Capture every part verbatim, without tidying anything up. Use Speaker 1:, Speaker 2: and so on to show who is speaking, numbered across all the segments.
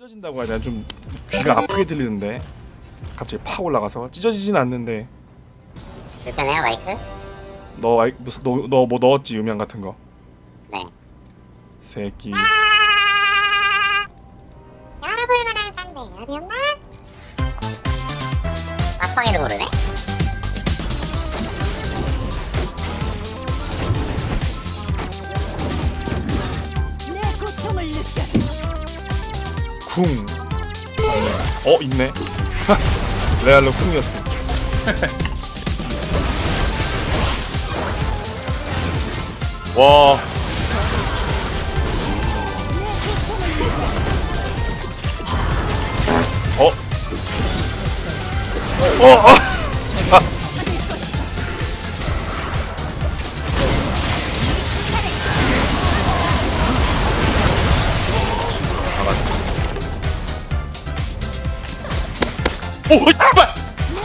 Speaker 1: 찢어진다고 해야 되나? 좀 귀가 아프게 들리는데 갑자기 팍 올라가서 찢어지진 않는데.
Speaker 2: 불편해요 마이크?
Speaker 1: 너 아이 무슨 너 너 뭐 넣었지 음향 같은 거?
Speaker 2: 네.
Speaker 1: 새끼.
Speaker 2: 열어볼 만한 상대 어디 없나? 빡빡이를 고르네?
Speaker 3: 내 고통을 느껴.
Speaker 1: 쿵. 어 있네. 레알로 쿵이었어. 와. 어? 어? 어? 아. 오, 씨발!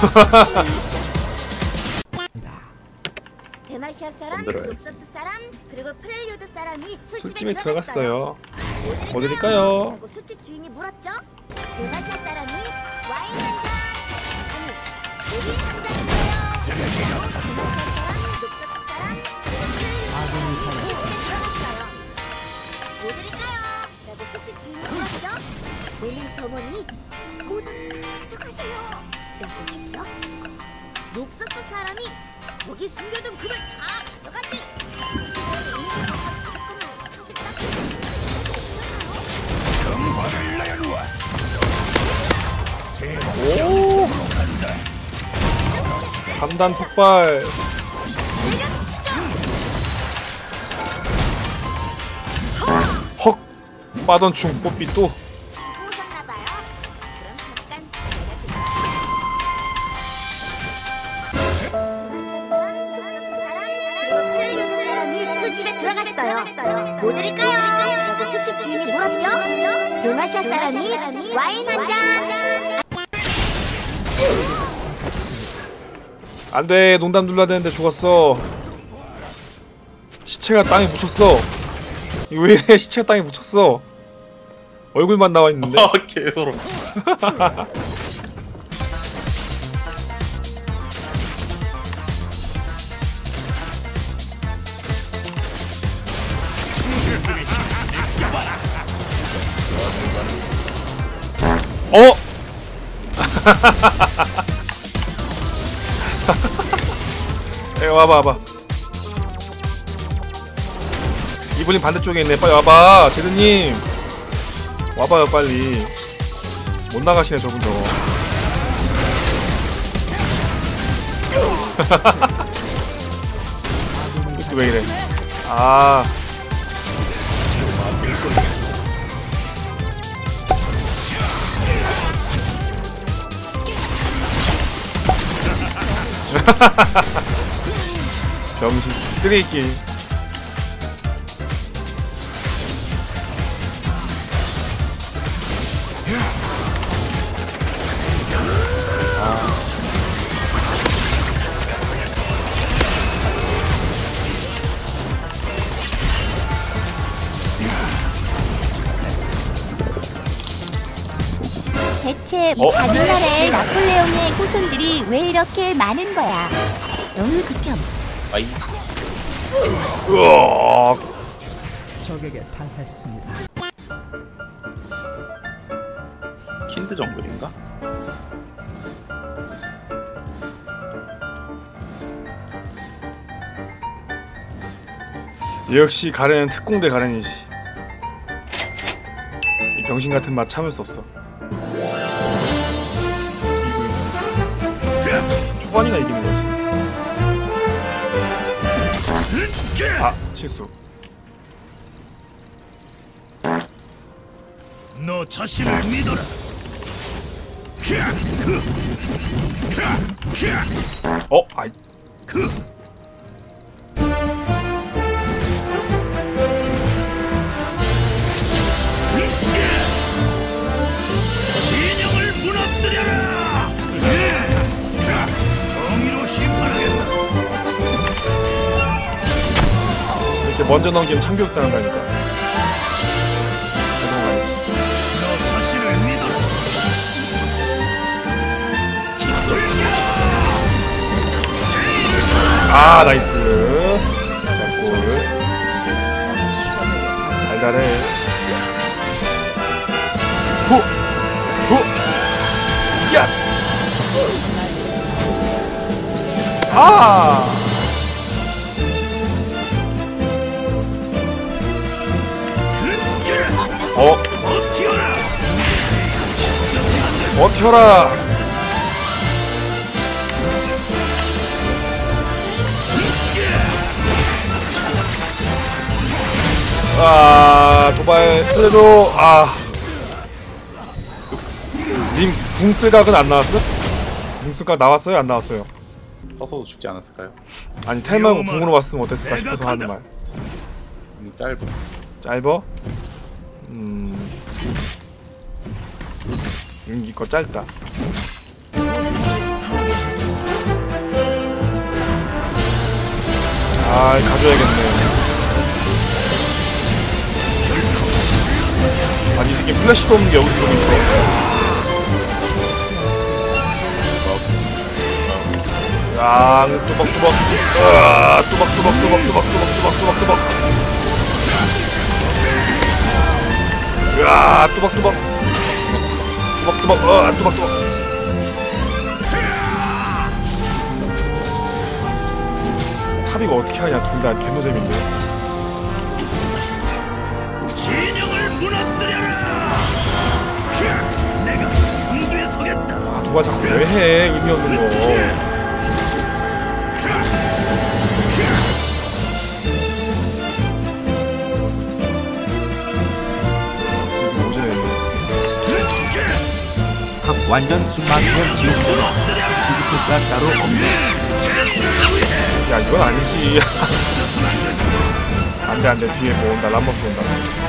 Speaker 3: 데마시아 사람, 녹서스 사람, 그리고 프렐류드 사람이 술집에,
Speaker 1: 술집에
Speaker 3: 들어갔어요.
Speaker 1: 들어갔어요. 뭐 드릴까요?
Speaker 3: 라고 술집 주인이 물었죠. 데마시아 사람이 와인 한 잔, 아니, 우리 한 잔이에요. 데마시아 사람, 녹서스 사람, 그리고 프렐류드 들어갔어요. 뭐 드릴까요? 라고 술집 주인이 물었죠. 메뉴 점원이 모두 가져가세요. 라고 했죠. 녹서스 사람이 거기 숨겨둔 금을 다 가져가지.
Speaker 1: 오. 삼 단 폭발. 헉. 빠던 충 뽀삐 또.
Speaker 3: 오셨나봐요. 그럼 잠깐 사람이 술집에 들어갔어요. 뭐 드릴까요? 라고 술집 주인이 물었죠. 데마시아 사람이 와인 한 잔.
Speaker 1: 안돼, 농담 눌러야 되는데 죽었어. 시체가 땅에 묻혔어. 이거 왜 이래? 시체가 땅에 묻혔어. 얼굴만 나와 있는데.
Speaker 4: 아 개소름.
Speaker 1: 어? 야, 와봐 와봐. 이분이 반대쪽에 있네. 빨리 와봐 제드님. 와봐요 빨리. 못 나가시네 저분 저거. 이것도 왜 이래. 아 병신 쓰레기.
Speaker 5: 대체 이
Speaker 1: 어?
Speaker 5: 작은 나라의 나폴레옹의 후손들이 왜 이렇게 많은 거야? 너무 극혐.
Speaker 4: 아이.
Speaker 1: 으악.
Speaker 6: 적에게 당했습니다.
Speaker 4: 킨드 정글인가?
Speaker 1: 역시 가렌은 특공대 가렌이지. 이 병신 같은 맛 참을 수 없어. 이거 초반이나 이기는 거지. 아 실수.
Speaker 7: 너 자신을 믿어라.
Speaker 1: 어 아이.
Speaker 7: 진영을 무너뜨려라. 정의로 심판하겠다.
Speaker 1: 이렇게 먼저 넘기면 참교육 당한다니까.
Speaker 7: 너 자신을
Speaker 1: 아 나이스. 자, 골. 달달해. 후! 후! 야! 아! 어?
Speaker 7: 버티어라.
Speaker 1: 버텨라! 아, 도발 살려줘. 아. 님, 궁쓸각은 안 나왔어? 궁쓸각 나왔어요? 안 나왔어요?
Speaker 4: 써서도 죽지 않았을까요?
Speaker 1: 아니, 텔만 궁으로 왔으면 어땠을까 싶어서 하는 말.
Speaker 4: 음, 짧은.
Speaker 1: 짧어? 음. 음, 이거 짧다. 아, 가져야겠네. 아니, 이 새끼 플래시도 없는 게 여기서 이러고 있어. 야, 뚜벅뚜벅. 으아, 뚜벅뚜벅, 뚜벅뚜벅, 뚜벅뚜벅, 뚜벅뚜벅. 으아, 뚜벅뚜벅. 뚜벅뚜벅, 으아, 뚜벅뚜벅. 탑이가 어떻게 하냐, 둘 다 개노잼인데.
Speaker 7: 진영을 무너뜨려라. 내가 성주에 서겠다.
Speaker 1: 아, 도발 자꾸 왜 해? 의미 없는 거.
Speaker 8: 각 완전 순망전 지옥처럼 시즈코스가 따로 없네.
Speaker 1: 야, 이건 아니지. 안돼 안돼, 뒤에 뭐 온다. 람버스 온다.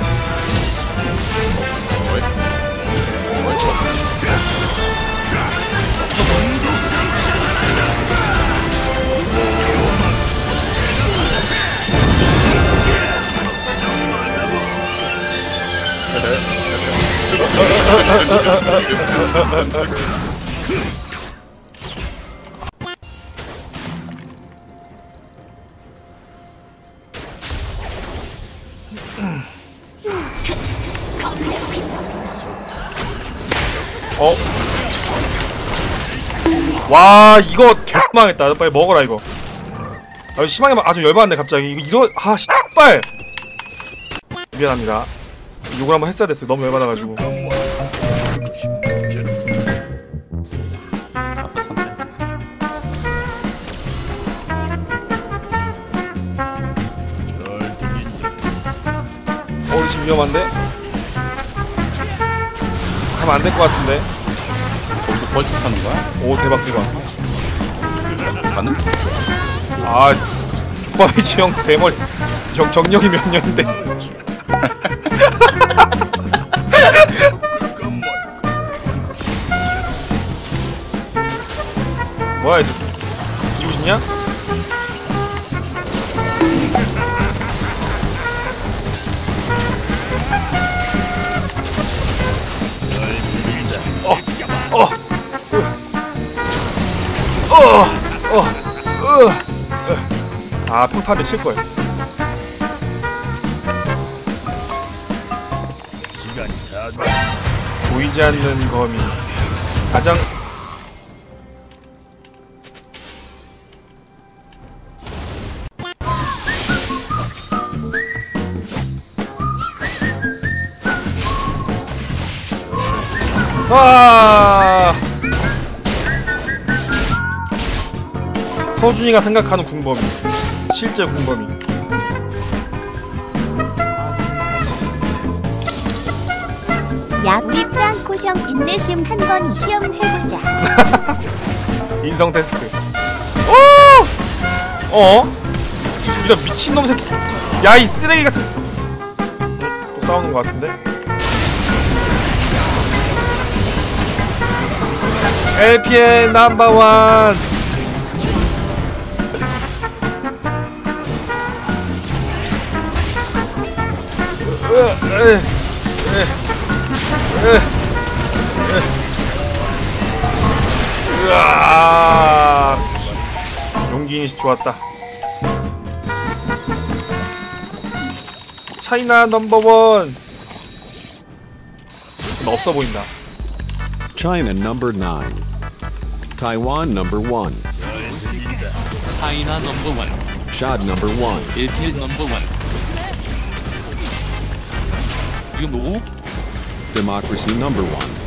Speaker 1: 어? 와, 이거 개망했다. 빨리 먹어라 이거. 아, 심하게 막 아주 열받네 갑자기. 이거 이거 아 씨발. 미안합니다. 욕을 한번 했어야 됐어요. 너무 열받아가지고.
Speaker 4: 아까 찼네.
Speaker 1: 어, 우리 지금 위험한데? 가면 안 될 것 같은데.
Speaker 4: 거기서 벌칙하는 거야?
Speaker 1: 오, 대박 대박.
Speaker 4: 가는?
Speaker 1: 아, 족밥이지 형. 대머리. 형 정령이 몇 년인데. 뭐야 이 새끼. 뒤지고 싶냐? 어, 어, 어, 어, 어, 아, 평타를 칠 거야.
Speaker 7: 시간이 다
Speaker 1: 보이지 않는 거미. 가장 아, 서준이가 생각하는 궁범이, 실제 궁범이.
Speaker 5: 야구리 짱코형 인내심 한번 시험해보자.
Speaker 1: 인성 테스트. 오! 어? 이런 미친놈 새끼. 야, 이 쓰레기 같은. 응? 또 싸우는 것 같은데? 엘피엔 넘버원. 으아, 용기 인식 좋았다. 차이나 넘버원. 좀 없어 보인다.
Speaker 9: China number nine. Taiwan number one.
Speaker 4: 차이나 넘버원.
Speaker 9: Shad number one.
Speaker 4: 일필 넘버원. 이거 누구?
Speaker 9: Democracy number one.